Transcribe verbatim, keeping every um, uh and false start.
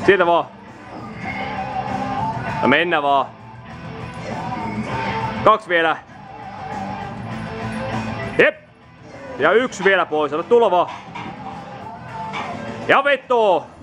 Siitä vaan. Ja mennä vaan. Kaksi vielä. Jep. Ja yksi vielä pois. Ota tulla vaan. Ja vetoo.